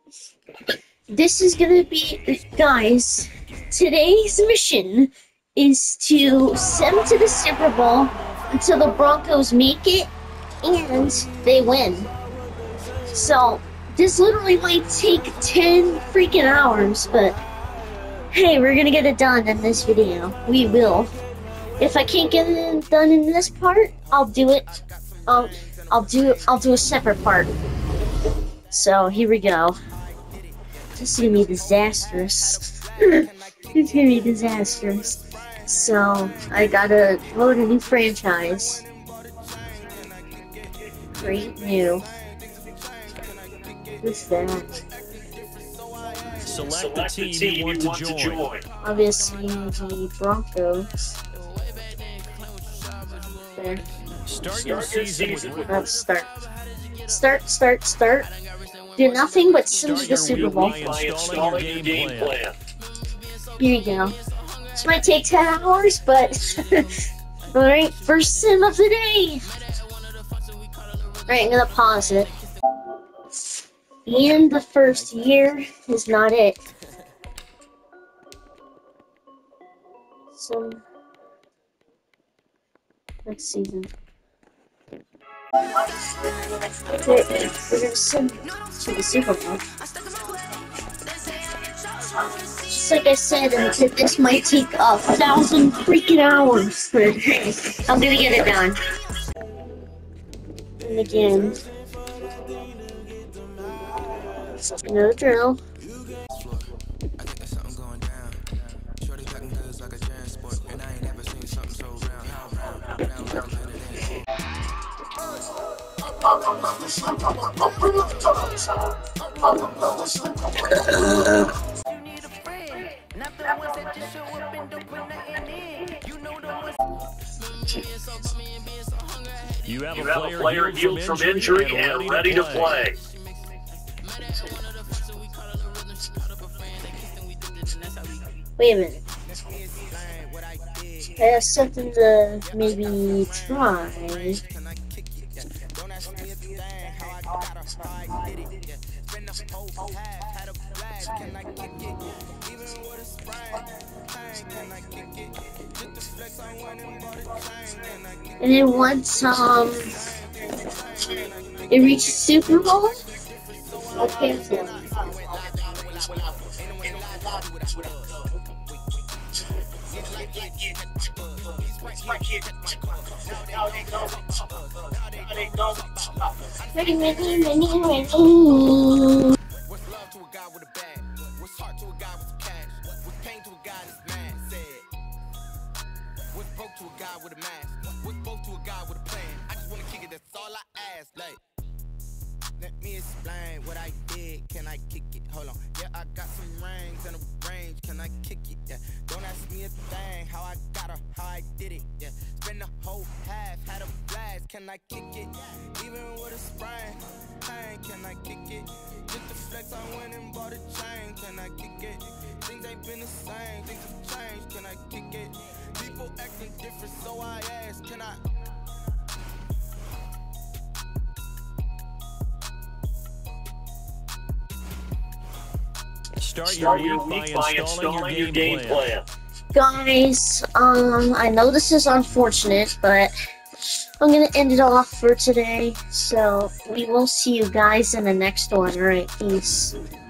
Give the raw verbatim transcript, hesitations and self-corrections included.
This is gonna be, guys, today's mission is to send to the Super Bowl until the Broncos make it and they win. So, this literally might take ten freaking hours, but hey, we're gonna get it done in this video. We will. If I can't get it done in this part, I'll do it. I'll, I'll do, I'll do a separate part. So, here we go. This is gonna be disastrous. It's gonna be disastrous. So, I gotta load a new franchise. Create new. What's that? Select the team you want to join. Obviously, the Broncos. There. Start your season with... Let's start. Start, start, start. Do nothing but send to the Super Bowl. By installing your game plan. Here you go. This might take ten hours, but alright, first sim of the day. Alright, I'm gonna pause it. And the first year is not it. So next season. We're gonna send to the Super Bowl. Just like I said, this might take a thousand freaking hours, but I'm gonna get it done. And again, no drill. You have a You have player, a player healed from injury and ready to play. Wait a minute. I have something to maybe try. And then once um it reaches Super Bowl, I'll cancel it. Ready, ready, ready, ready. What's love to a guy with a bag? What's heart to a guy with cash? What's pain to a guy that's mad? Said. What's broke to a guy with a mask? What's broke to a guy with a plan? I just wanna kick it, that's all I ask. Like, let me explain what I did. Can I kick it? Hold on. Yeah, I got some rings and a range. Can I kick it? Yeah. Don't ask me a thing. How I got her, how I did it. Yeah. Spend the whole half, had a blast. Can I kick it? Even with a sprain. Pain, can I kick it? Just the flex, I went and bought a chain. Can I kick it? Things ain't been the same. Things have changed. Can I kick it? People acting different, so I ask. Can I? Start, Start your your week week by by installing, installing your game, plan. plan. Guys, um, I know this is unfortunate, but I'm gonna end it off for today. So we will see you guys in the next one. Alright, peace.